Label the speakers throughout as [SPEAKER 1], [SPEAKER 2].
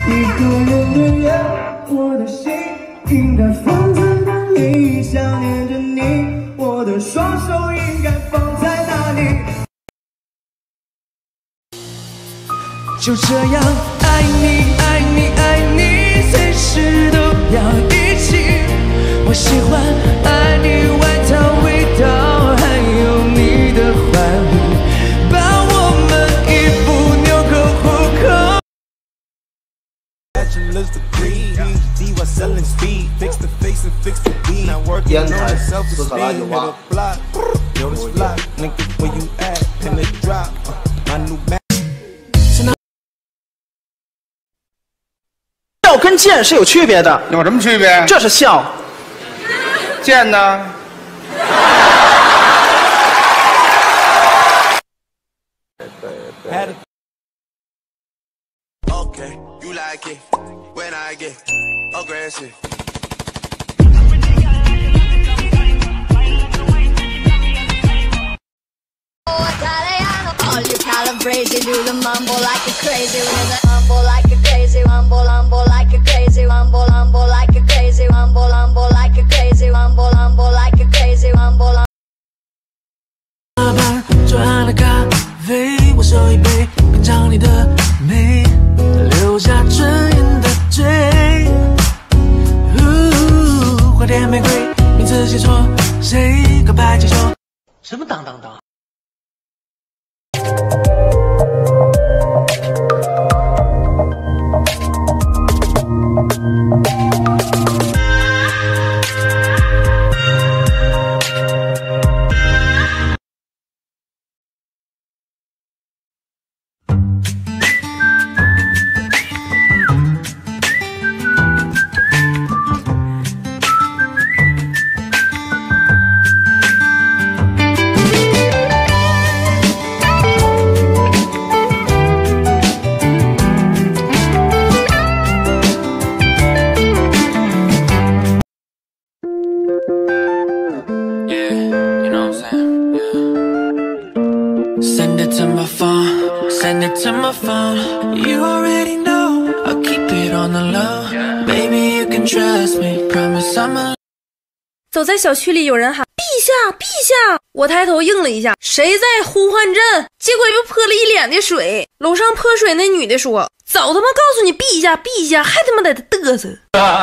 [SPEAKER 1] 一个人的夜，我的心应该放在哪里？想念着你，我的双手应该放在哪里？就这样爱你，爱你，爱你，随时都要一起。我喜欢爱你外套味道，还有你的怀里，把我们衣服纽扣虎口。
[SPEAKER 2] 烟台斯卡拉酒吧。
[SPEAKER 3] 笑跟贱是有区别的。
[SPEAKER 4] 有什么区别？
[SPEAKER 3] 这是笑，
[SPEAKER 4] 贱呢？
[SPEAKER 5] Crazy, do the mumble like a crazy, rumble like a crazy, rumble like a crazy, rumble like a crazy, rumble like a crazy, rumble like a crazy, rumble。
[SPEAKER 1] 左岸的咖啡，我手一杯，品尝你的美，留下尊严的嘴。花店玫瑰，名字写错，谁告白气球？什么当当当？Send it to my phone, send it to my phone. You already know, I'll keep it on the low. Baby, you can trust me, promise I'm a。
[SPEAKER 6] 走在小区里，有人喊陛下，陛下！我抬头应了一下，谁在呼唤朕？结果被泼了一脸的水。楼上泼水那女的说：“早他妈告诉你陛下，陛下，还他妈在这嘚瑟。”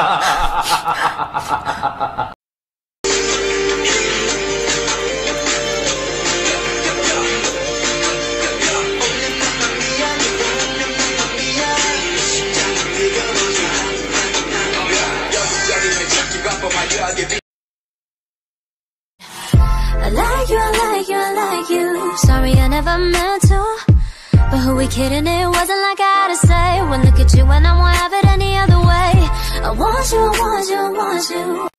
[SPEAKER 5] I like you, I like you, I like you. Sorry I never meant to, but who we kidding? It wasn't like I had to say. When look at you and I won't have it any other way. I want you, I want you, I want you.